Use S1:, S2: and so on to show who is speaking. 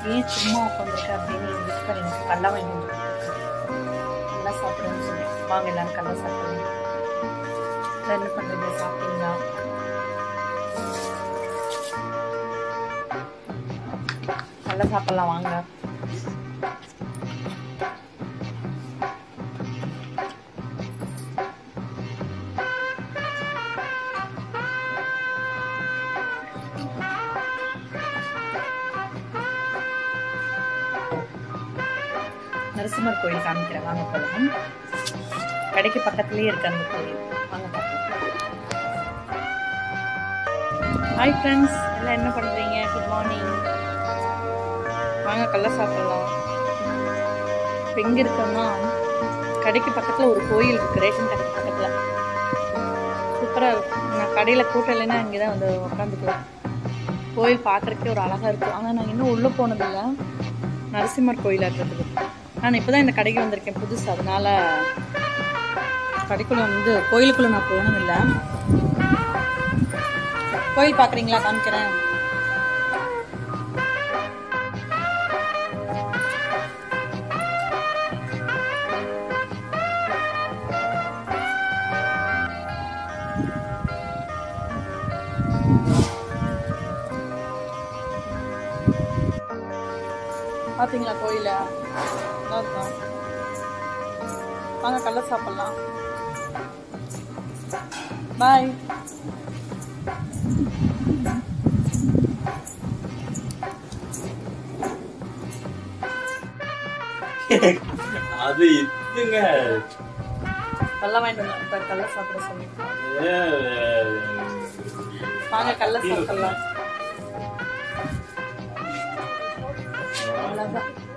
S1: ஏன் சும்மா உட்காந்துருக்க அப்படின்னு எங்கள் வீட்டுக்கார் எனக்கு கல்ல வாங்கி நல்லா சாப்பிடுன்னு சொல்லி வாங்க எல்லாரும் கல்ல சாப்பிடுங்க. என்ன பண்ணுறீங்க, சாப்பிட்டீங்களா? நல்லா சாப்பிடலாம் வாங்க. நரசிம்மர் கோயில் காமிக்கிறேன் வாங்க போகலாம். கடைக்கு பக்கத்துலேயே இருக்கு அந்த கோயில், வாங்க பார்க்கலாம். ஹாய் ஃப்ரெண்ட்ஸ், எல்லாம் என்ன பண்ணுறீங்க? Good morning. வாங்க கல்ல சாப்பிடலாம். இப்போ எங்கே இருக்கோம்னா கடைக்கு பக்கத்தில் ஒரு கோயில் இருக்குது, ரேஷன் கடைக்கு பக்கத்தில். சூப்பராக இருக்கும். நான் கடையில் கூட்டம் இல்லைன்னா இங்கே தான் வந்து உட்காந்துக்குவேன். கோயில் பார்க்குறக்கே ஒரு அழகாக இருக்கும். ஆனால் நான் இன்னும் உள்ளே போனதில்லை. நரசிம்மர் கோயிலாக இருக்கிறதுக்கு நான் இப்போ தான் இந்த கடைக்கு வந்திருக்கேன் புதுசு. அதனால் கடைக்குள்ளே வந்து கோயிலுக்குள்ளே நான் போனதில்லை. கோயில் பார்க்குறீங்களா? காமிக்கிறேன். பார்த்தீங்களா கோயில? நல்லா இருக்கும். வாங்க கல்ல சாப்பிடலாம். பாய்.
S2: அது இதுங்க
S1: கல்ல வாங்கிட்டு வந்தா கல்ல சாப்பிட சொல்லி. வாங்க கல்ல சாப்பிடலாம். அவ்வளோதான்.